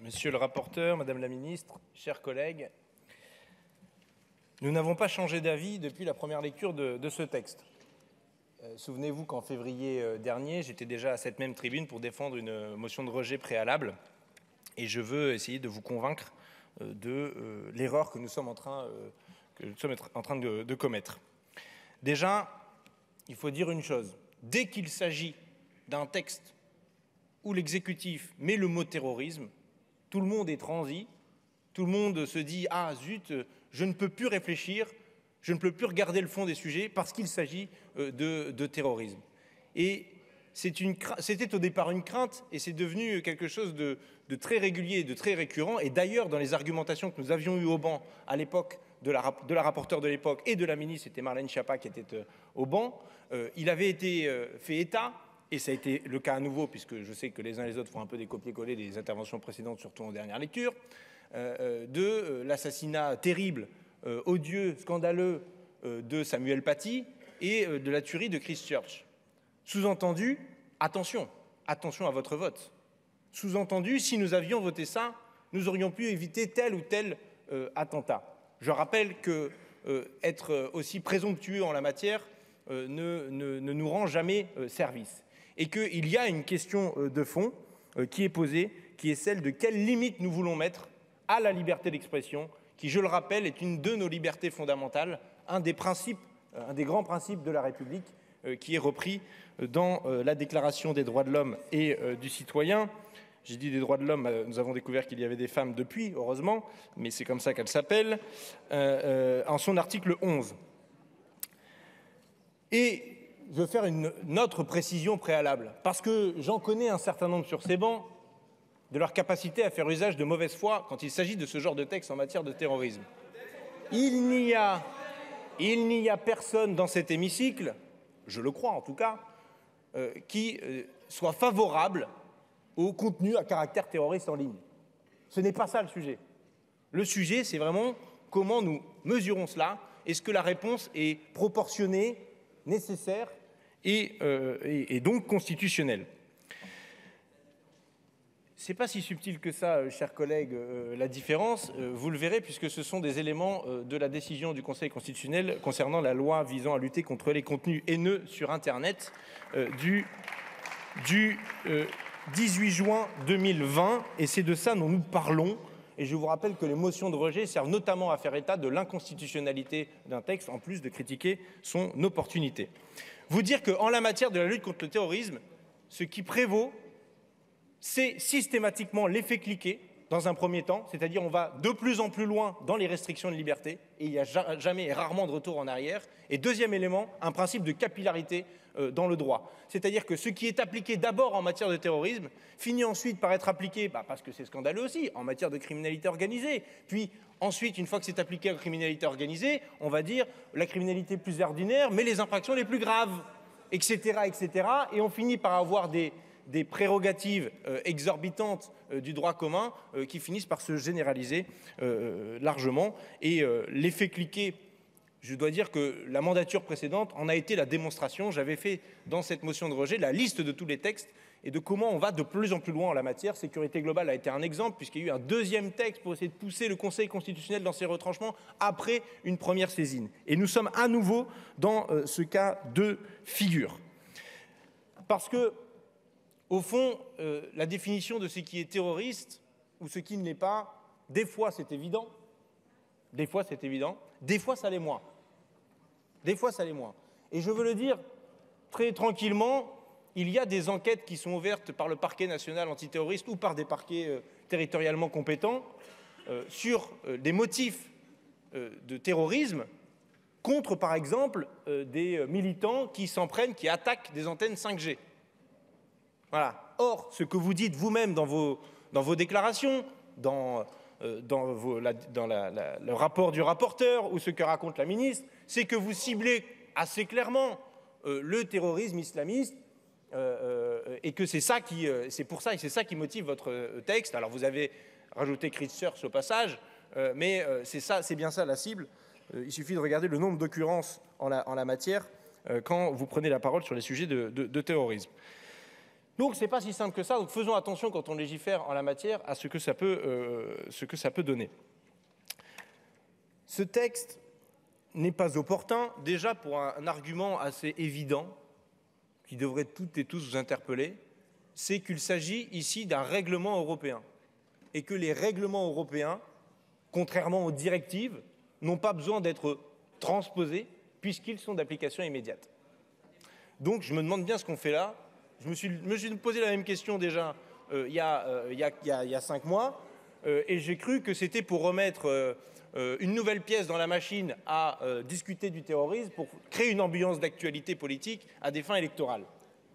Monsieur le rapporteur, Madame la Ministre, chers collègues, nous n'avons pas changé d'avis depuis la première lecture de ce texte. Souvenez-vous qu'en février dernier, j'étais déjà à cette même tribune pour défendre une motion de rejet préalable et je veux essayer de vous convaincre de l'erreur que nous sommes en train de commettre. Déjà, il faut dire une chose, dès qu'il s'agit d'un texte où l'exécutif met le mot terrorisme, tout le monde est transi, tout le monde se dit « Ah zut, je ne peux plus réfléchir, je ne peux plus regarder le fond des sujets parce qu'il s'agit de terrorisme. » Et c'était au départ une crainte et c'est devenu quelque chose de très régulier, de très récurrent. Et d'ailleurs, dans les argumentations que nous avions eues au banc à l'époque, de la rapporteure de l'époque et de la ministre, c'était Marlène Schiappa qui était au banc, il avait été fait état, et ça a été le cas à nouveau, puisque je sais que les uns et les autres font un peu des copier-coller des interventions précédentes, surtout en dernière lecture, de l'assassinat terrible, odieux, scandaleux de Samuel Paty et de la tuerie de Christchurch. Sous-entendu, attention à votre vote. Sous-entendu, si nous avions voté ça, nous aurions pu éviter tel ou tel attentat. Je rappelle que être aussi présomptueux en la matière ne nous rend jamais service. Et qu'il y a une question de fond qui est posée, qui est celle de quelle limite nous voulons mettre à la liberté d'expression, qui, je le rappelle, est une de nos libertés fondamentales, un des grands principes de la République, qui est repris dans la Déclaration des droits de l'homme et du citoyen. J'ai dit des droits de l'homme, nous avons découvert qu'il y avait des femmes depuis, heureusement, mais c'est comme ça qu'elle s'appelle, en son article 11. Et je veux faire une autre précision préalable, parce que j'en connais un certain nombre sur ces bancs, de leur capacité à faire usage de mauvaise foi quand il s'agit de ce genre de texte en matière de terrorisme. Il n'y a personne dans cet hémicycle, je le crois en tout cas, qui soit favorable au contenu à caractère terroriste en ligne. Ce n'est pas ça le sujet. Le sujet, c'est vraiment comment nous mesurons cela. Est-ce que la réponse est proportionnée, nécessaire et donc constitutionnelle? Ce n'est pas si subtil que ça, chers collègues, la différence. Vous le verrez puisque ce sont des éléments de la décision du Conseil constitutionnel concernant la loi visant à lutter contre les contenus haineux sur Internet du 18 juin 2020. Et c'est de ça dont nous parlons. Et je vous rappelle que les motions de rejet servent notamment à faire état de l'inconstitutionnalité d'un texte, en plus de critiquer son opportunité. Vous dire qu'en la matière de la lutte contre le terrorisme, ce qui prévaut, c'est systématiquement l'effet cliquet dans un premier temps, c'est-à-dire on va de plus en plus loin dans les restrictions de liberté et il n'y a jamais et rarement de retour en arrière. Et deuxième élément, un principe de capillarité dans le droit. C'est-à-dire que ce qui est appliqué d'abord en matière de terrorisme finit ensuite par être appliqué, parce que c'est scandaleux aussi, en matière de criminalité organisée. Puis ensuite, une fois que c'est appliqué en criminalité organisée, on va dire la criminalité plus ordinaire, mais les infractions les plus graves, etc., etc. Et on finit par avoir des prérogatives exorbitantes du droit commun qui finissent par se généraliser largement. Et l'effet cliquet, je dois dire que la mandature précédente en a été la démonstration. J'avais fait dans cette motion de rejet la liste de tous les textes et de comment on va de plus en plus loin en la matière. Sécurité globale a été un exemple puisqu'il y a eu un deuxième texte pour essayer de pousser le Conseil constitutionnel dans ses retranchements après une première saisine. Et nous sommes à nouveau dans ce cas de figure. Parce que au fond, la définition de ce qui est terroriste ou ce qui ne l'est pas, des fois c'est évident, des fois c'est évident, des fois ça l'est moins. Des fois ça l'est moins. Et je veux le dire très tranquillement, il y a des enquêtes qui sont ouvertes par le parquet national antiterroriste ou par des parquets territorialement compétents sur des motifs de terrorisme contre, par exemple, des militants qui s'en prennent, qui attaquent des antennes 5G. Voilà. Or, ce que vous dites vous-même dans vos déclarations, dans le rapport du rapporteur ou ce que raconte la ministre, c'est que vous ciblez assez clairement le terrorisme islamiste et que c'est ça qui motive votre texte. Alors vous avez rajouté Christchurch au passage, mais c'est bien ça la cible. Il suffit de regarder le nombre d'occurrences en la matière quand vous prenez la parole sur les sujets de terrorisme. Donc, ce n'est pas si simple que ça. Donc, faisons attention quand on légifère en la matière à ce que ça peut donner. Ce texte n'est pas opportun, déjà pour un argument assez évident qui devrait toutes et tous vous interpeller, c'est qu'il s'agit ici d'un règlement européen et que les règlements européens, contrairement aux directives, n'ont pas besoin d'être transposés puisqu'ils sont d'application immédiate. Donc je me demande bien ce qu'on fait là. Je me suis posé la même question déjà il y a 5 mois et j'ai cru que c'était pour remettre une nouvelle pièce dans la machine à discuter du terrorisme pour créer une ambiance d'actualité politique à des fins électorales.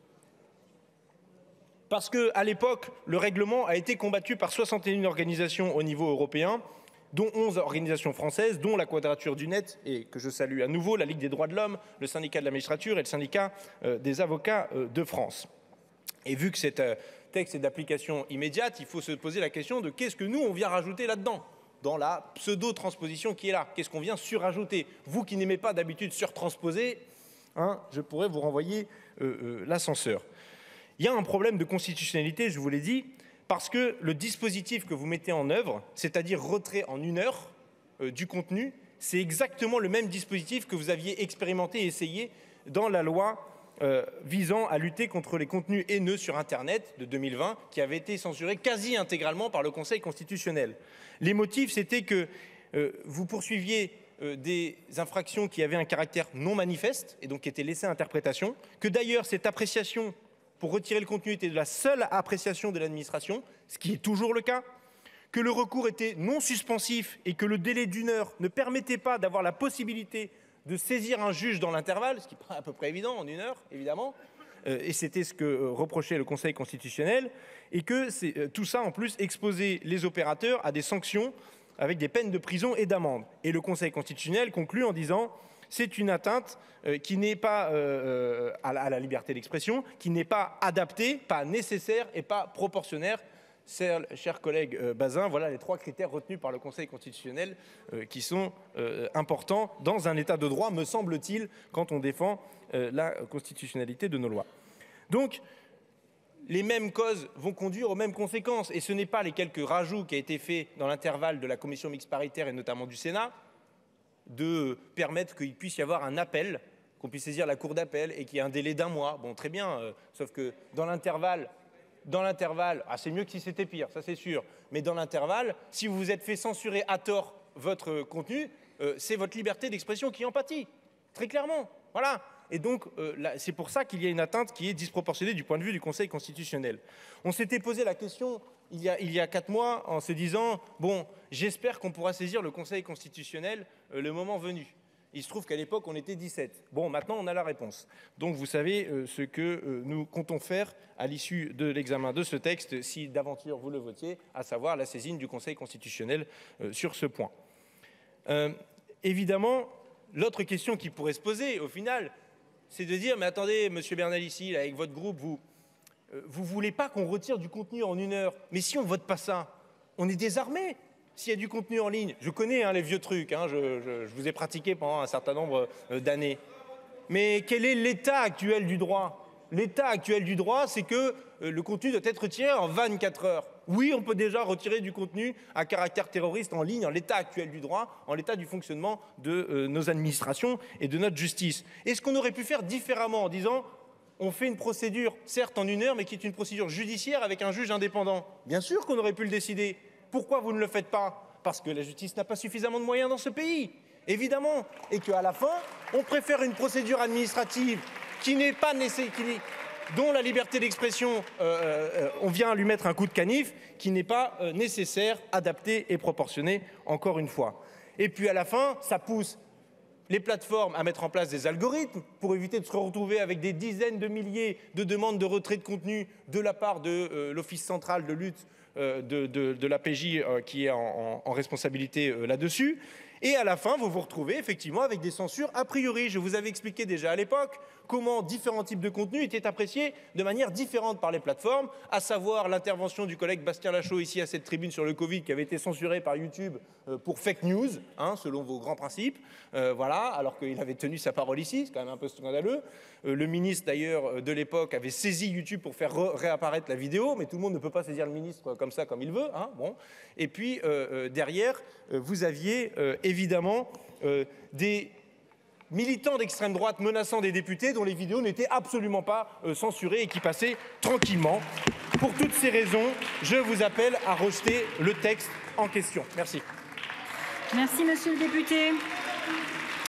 Parce qu'à l'époque, le règlement a été combattu par 61 organisations au niveau européen, dont 11 organisations françaises, dont la Quadrature du Net, et que je salue à nouveau, la Ligue des droits de l'homme, le syndicat de la magistrature et le syndicat des avocats de France. Et vu que cet texte est d'application immédiate, il faut se poser la question de qu'est-ce que nous, on vient rajouter là-dedans, dans la pseudo-transposition qui est là. Qu'est-ce qu'on vient surajouter? Vous qui n'aimez pas d'habitude surtransposer, hein, je pourrais vous renvoyer l'ascenseur. Il y a un problème de constitutionnalité, je vous l'ai dit, parce que le dispositif que vous mettez en œuvre, c'est-à-dire retrait en 1 heure du contenu, c'est exactement le même dispositif que vous aviez expérimenté et essayé dans la loi visant à lutter contre les contenus haineux sur Internet de 2020, qui avait été censuré quasi intégralement par le Conseil constitutionnel. Les motifs, c'était que vous poursuiviez des infractions qui avaient un caractère non manifeste et donc qui étaient laissées à interprétation, que d'ailleurs cette appréciation pour retirer le contenu était de la seule appréciation de l'administration, ce qui est toujours le cas, que le recours était non suspensif et que le délai d'1 heure ne permettait pas d'avoir la possibilité de saisir un juge dans l'intervalle, ce qui est à peu près évident en 1 heure, évidemment, et c'était ce que reprochait le Conseil constitutionnel, et que tout ça, en plus, exposait les opérateurs à des sanctions avec des peines de prison et d'amende. Et le Conseil constitutionnel conclut en disant c'est une atteinte qui n'est pas à la liberté d'expression, qui n'est pas adaptée, pas nécessaire et pas proportionnelle. Cher collègue Bazin, voilà les 3 critères retenus par le Conseil constitutionnel qui sont importants dans un état de droit, me semble-t-il, quand on défend la constitutionnalité de nos lois. Donc, les mêmes causes vont conduire aux mêmes conséquences. Et ce n'est pas les quelques rajouts qui ont été faits dans l'intervalle de la commission mixte paritaire et notamment du Sénat, de permettre qu'il puisse y avoir un appel, qu'on puisse saisir la cour d'appel et qu'il y ait un délai d'1 mois. Bon, très bien, sauf que dans l'intervalle, c'est mieux que si c'était pire, ça c'est sûr, mais dans l'intervalle, si vous vous êtes fait censurer à tort votre contenu, c'est votre liberté d'expression qui en pâtit, très clairement. Voilà. Et donc, c'est pour ça qu'il y a une atteinte qui est disproportionnée du point de vue du Conseil constitutionnel. On s'était posé la question il y a 4 mois en se disant « Bon, j'espère qu'on pourra saisir le Conseil constitutionnel le moment venu ». Il se trouve qu'à l'époque, on était 17. Bon, maintenant, on a la réponse. Donc, vous savez ce que nous comptons faire à l'issue de l'examen de ce texte, si d'aventure vous le votiez, à savoir la saisine du Conseil constitutionnel sur ce point. Évidemment, l'autre question qui pourrait se poser, au final, c'est de dire « Mais attendez, monsieur Bernalicis, là, avec votre groupe, vous voulez pas qu'on retire du contenu en 1 heure. Mais si on vote pas ça, on est désarmé. S'il y a du contenu en ligne, je connais les vieux trucs, je vous ai pratiqué pendant un certain nombre d'années. Mais quel est l'état actuel du droit? L'état actuel du droit, c'est que le contenu doit être retiré en 24 heures. Oui, on peut déjà retirer du contenu à caractère terroriste en ligne, en l'état actuel du droit, en l'état du fonctionnement de nos administrations et de notre justice. Est-ce qu'on aurait pu faire différemment en disant on fait une procédure, certes en 1 heure, mais qui est une procédure judiciaire avec un juge indépendant? Bien sûr qu'on aurait pu le décider. Pourquoi vous ne le faites pas? Parce que la justice n'a pas suffisamment de moyens dans ce pays, évidemment. Et qu'à la fin, on préfère une procédure administrative qui n'est pas nécessaire, dont la liberté d'expression, on vient lui mettre un coup de canif, qui n'est pas nécessaire, adaptée et proportionnée, encore une fois. Et puis à la fin, ça pousse les plateformes à mettre en place des algorithmes pour éviter de se retrouver avec des dizaines de milliers de demandes de retrait de contenu de la part de l'Office central de lutte de la PJ qui est en responsabilité là-dessus. Et à la fin, vous vous retrouvez effectivement avec des censures a priori. Je vous avais expliqué déjà à l'époque comment différents types de contenus étaient appréciés de manière différente par les plateformes, à savoir l'intervention du collègue Bastien Lachaud ici à cette tribune sur le Covid qui avait été censuré par YouTube pour fake news, selon vos grands principes, voilà, alors qu'il avait tenu sa parole ici, c'est quand même un peu scandaleux. Le ministre d'ailleurs de l'époque avait saisi YouTube pour faire réapparaître la vidéo, mais tout le monde ne peut pas saisir le ministre comme ça, comme il veut. Bon. Et puis derrière, vous aviez évidemment des militants d'extrême droite menaçant des députés dont les vidéos n'étaient absolument pas censurées et qui passaient tranquillement. Pour toutes ces raisons, je vous appelle à rejeter le texte en question. Merci. Merci, monsieur le député.